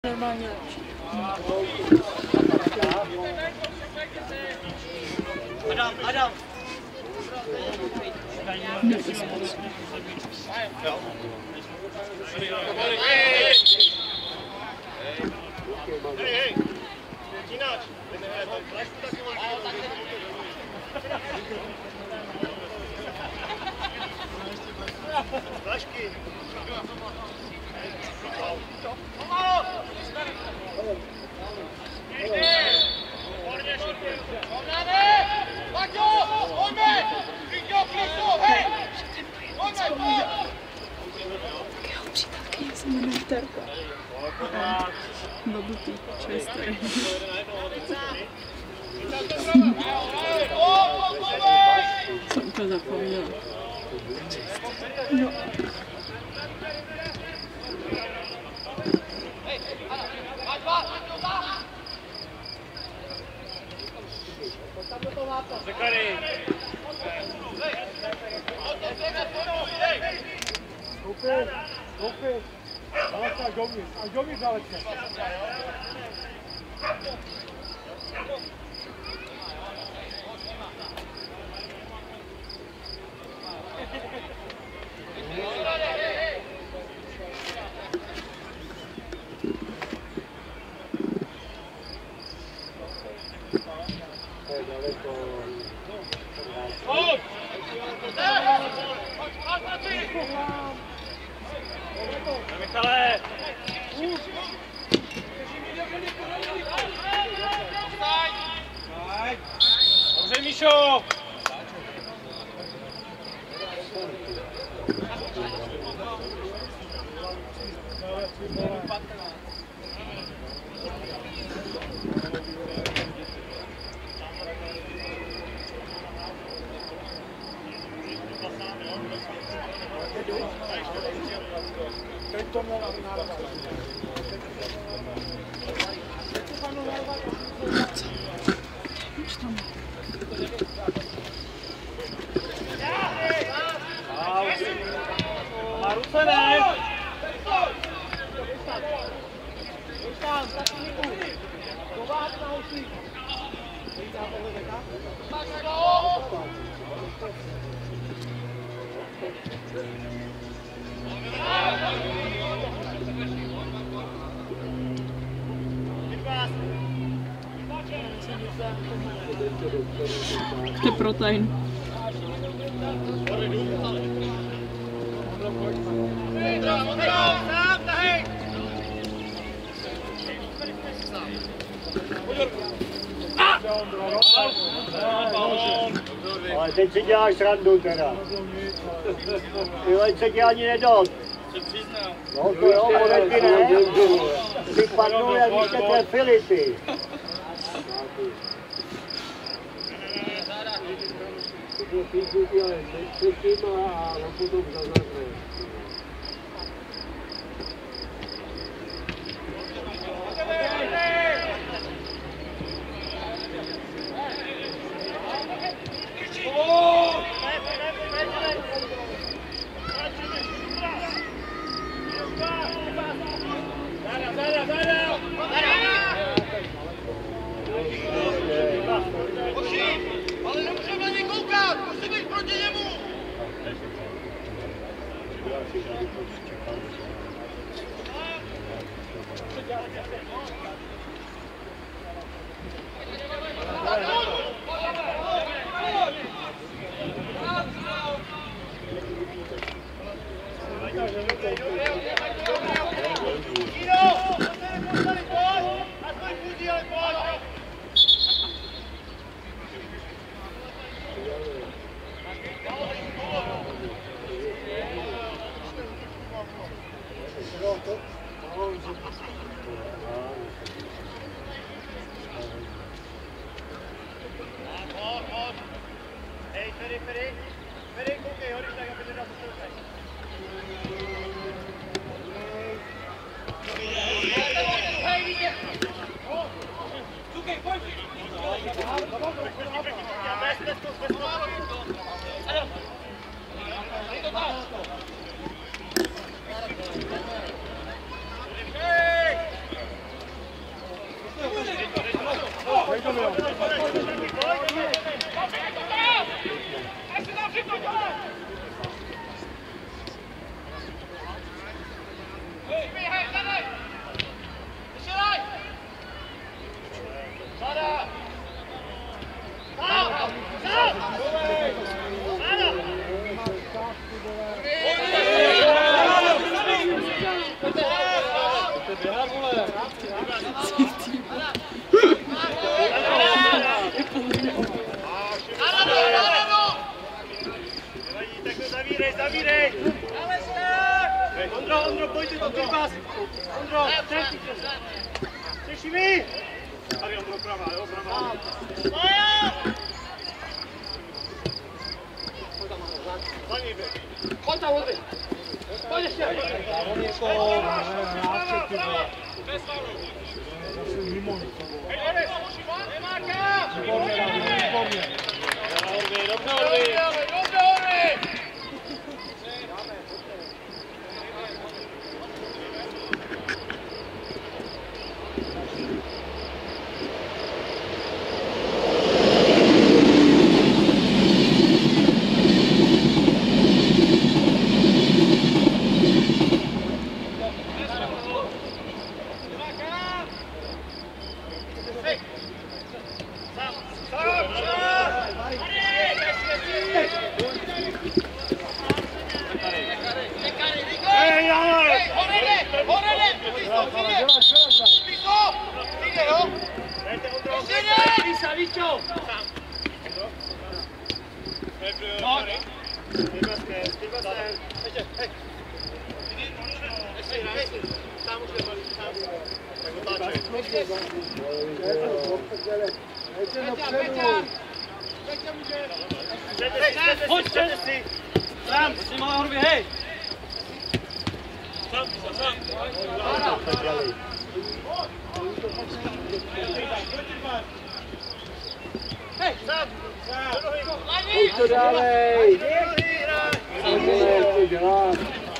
Normálně lepší. Adam. Takého přítelkyně se jmenuje Terka. Babutý, čerstvý. Jsem to zapomněla. No. Zakary. Koupil. Alečka, až dovnitř, Alečka. Michale! Dobře, Míšo! Teď to měl nárvat. Už tam. Má ruce, ne? To je protein. Ale teď si děláš srandu teda. Tyhle se ti ani nedal. No to jo, podetky ne. Ty padnou, jak jste trefili ty. A potom zazadne. Ale nemůžeme na něj koukat, musí být proti němu! Feri, koukej, hodíš tak, aby nedal to tady. Hej, vidíte! Cukej, pojď! Hej! Zavírej! Ondro, pojďte to ty vás! Ondro, slyší mi? Tady Ondro, pravá, jo, pravá. Za ní běh. Pojď tam, Ondry. Pojď ještě. On je to hráče, ty vole. Zase mimo nic. Výborně, Rádi, výborně. Dobře, Orvi. Co dálej? Co děláš?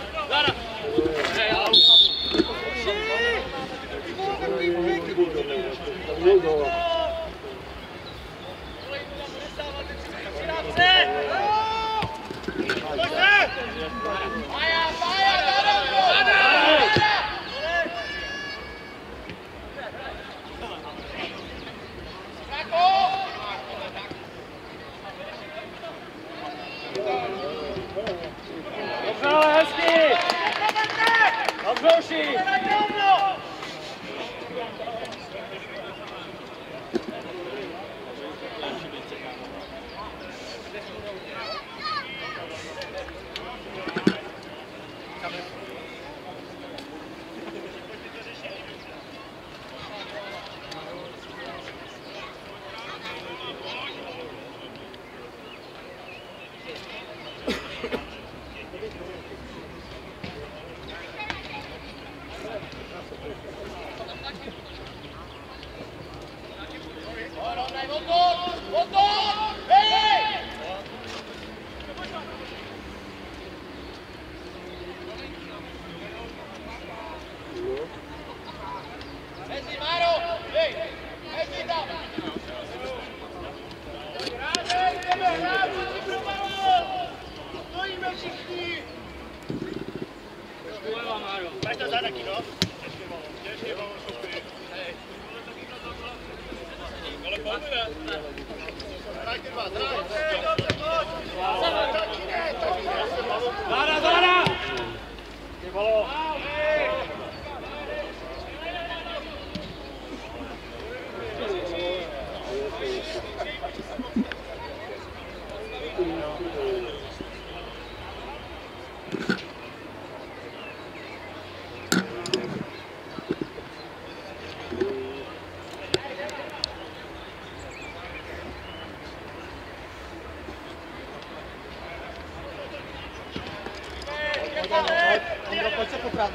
Pojď se poprat.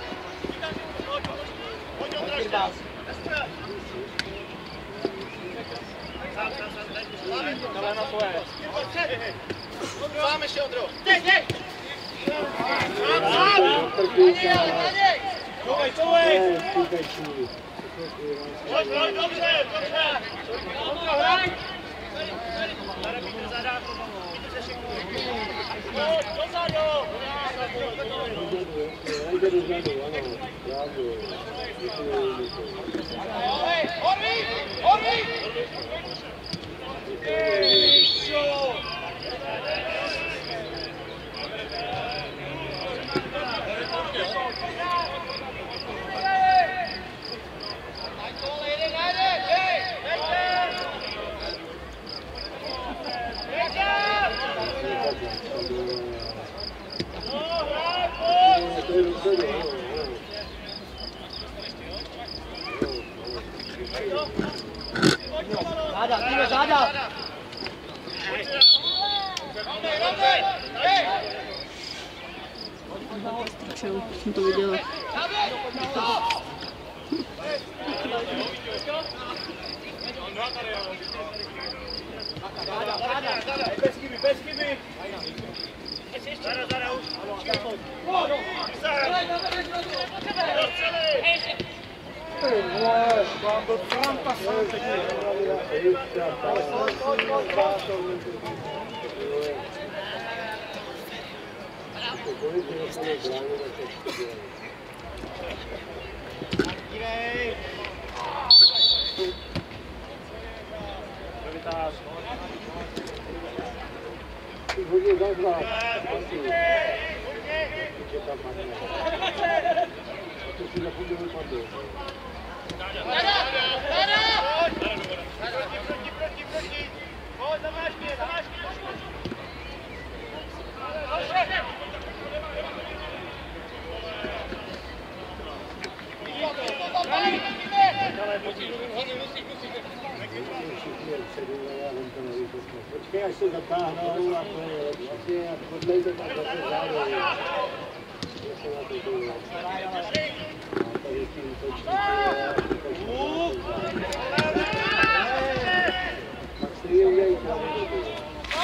Dále na tvoje. Sám ještě, Ondro. Dobře. Ondro, hraj. Dozadu. Orvi! Záda, týme záda! Čau, jsem to viděla. Bez chyby, bez chyby! Zara, už! Mám do Trumpa sám teď. Hodně zazvá. To si nepůjde vypadnout. Proti! Pojď, zamáš mě! Počkej, až se zatáhnou a to je lepší. A podlejte tak zase zároveň. Zase na to tu. A tady tím točíte. Pak střílej tady do toho.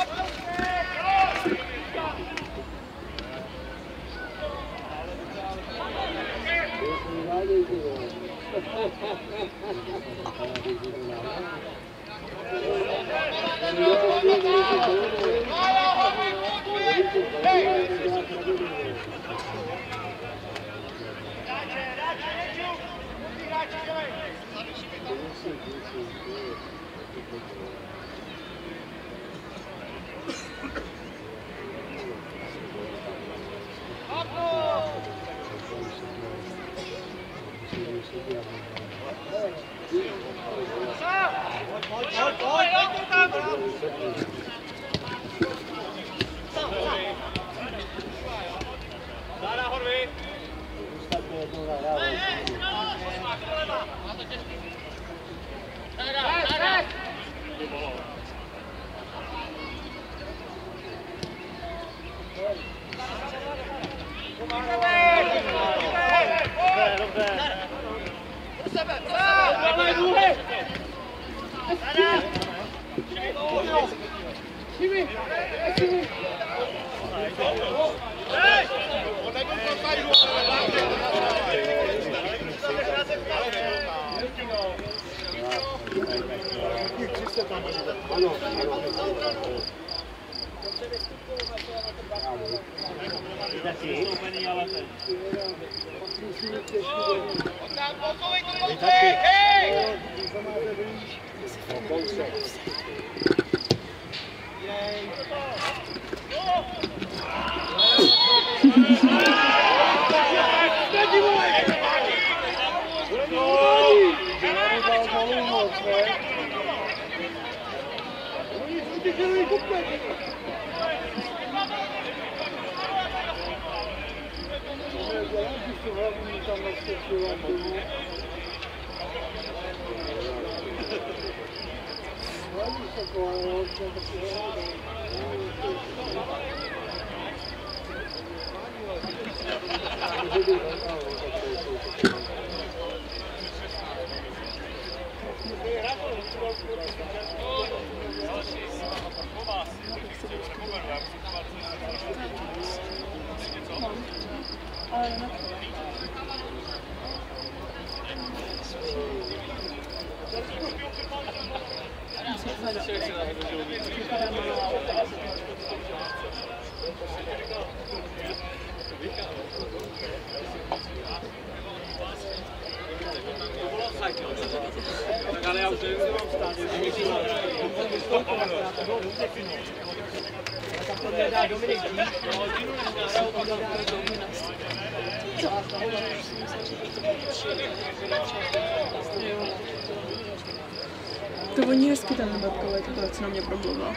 To voní hezky ten babkový, to co na mě promluvila.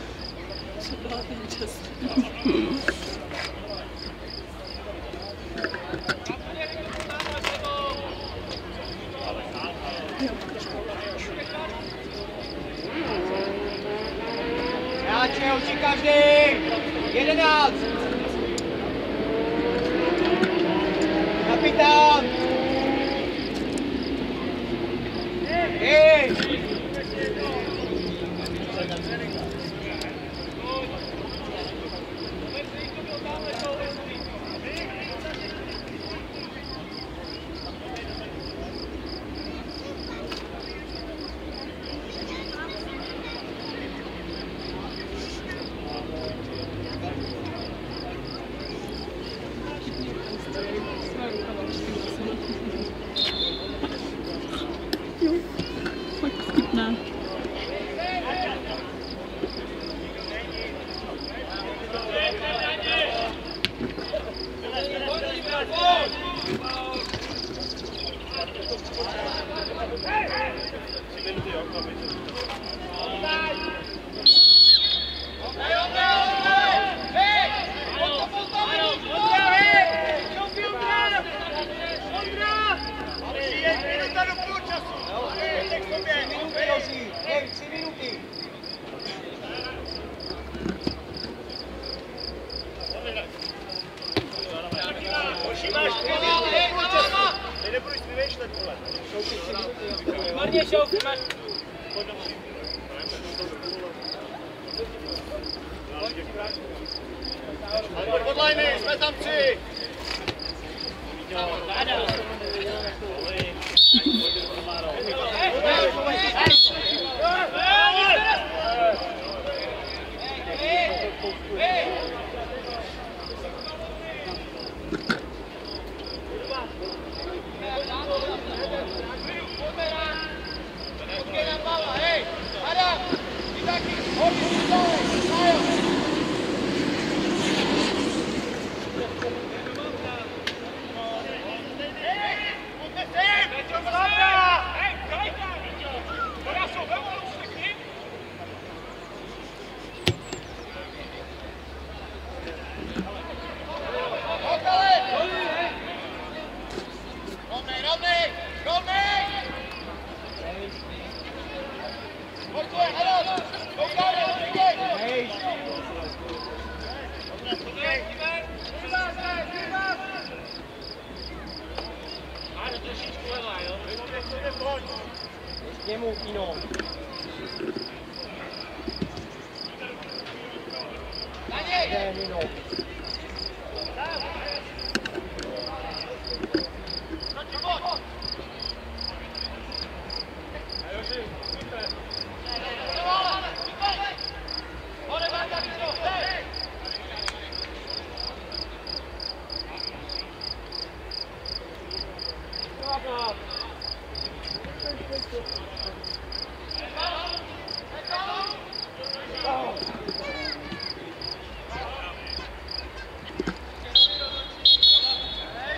Co byla ten čas. Jo, Neučí každý! 11! Kapitán! Hej! Jo, fakt vtipné. Marně šouf, máš. Pod liney, jsme tam 3. Ještě mu jinou. Jinou.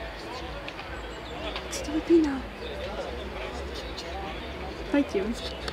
Co to vypíná? Daj tím.